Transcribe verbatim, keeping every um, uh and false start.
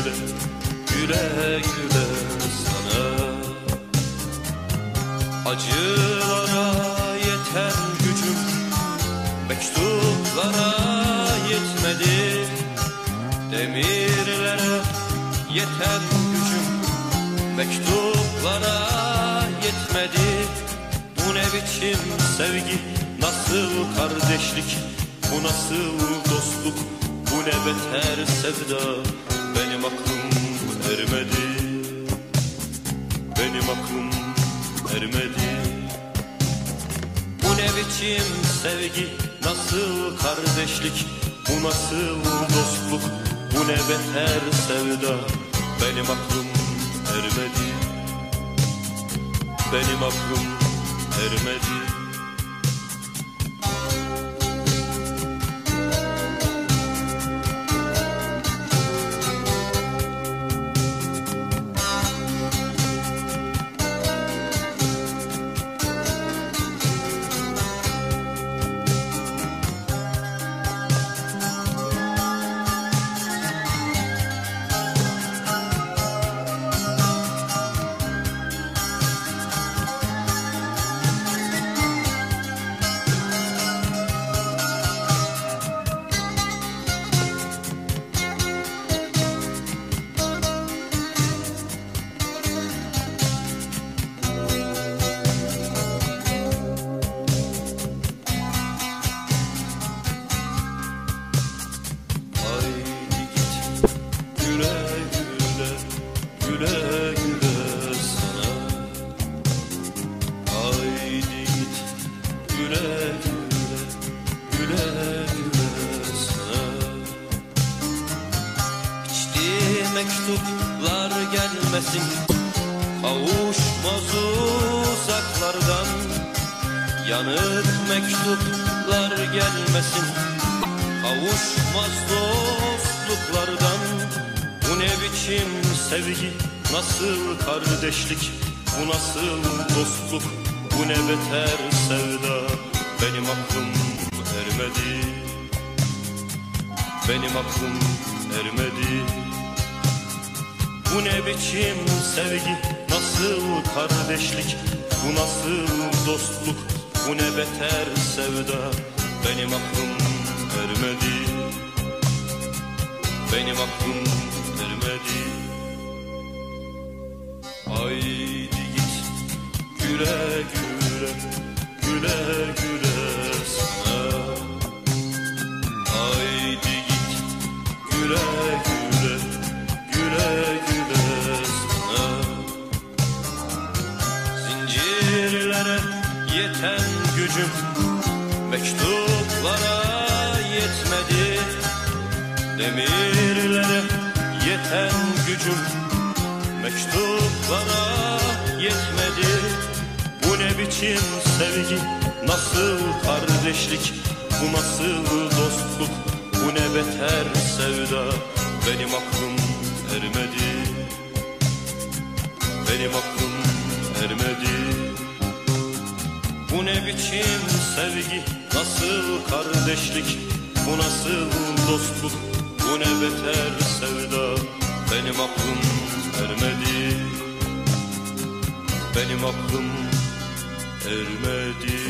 güle, güle güle sana. Acılara yeten gücüm mektuplara yetmedi. Demirlere yeten gücüm mektuplara yetmedi. Bu ne biçim sevgi, nasıl kardeşlik, bu nasıl dostluk, bu ne beter sevda. Benim aklım ermedi, benim aklım ermedi. Bu ne biçim sevgi, nasıl kardeşlik, bu nasıl dostluk, bu ne beter sevda. Benim aklım ermedi, benim aklım ermedi. Güle güle sana, haydi git. Güle güle, güle güle sana. İçtiği mektuplar gelmesin, kavuşmaz uzaklardan. Yanık mektuplar gelmesin, kavuşmaz dostluklardan. Bu ne biçim sevgi, nasıl kardeşlik, bu nasıl dostluk, bu ne beter sevda. Benim aklım ermedi, benim aklım ermedi. Bu ne biçim sevgi, nasıl kardeşlik, bu nasıl dostluk, bu ne beter sevda. Benim aklım ermedi, benim aklım ermedi. Haydi git, güle güle, güle güle sana. Haydi git, güle güle, güle güle sana. Zincirlere yeten gücüm mektuplara yetmedi. Demirlere yeten gücüm mektuplara yetmedi. Bu ne biçim sevgi, nasıl kardeşlik, bu nasıl dostluk, bu ne beter sevda. Benim aklım ermedi, benim aklım ermedi. Bu ne biçim sevgi, nasıl kardeşlik, bu nasıl dostluk, bu ne beter sevda. Benim aklım ermedi, benim aklım ermedi.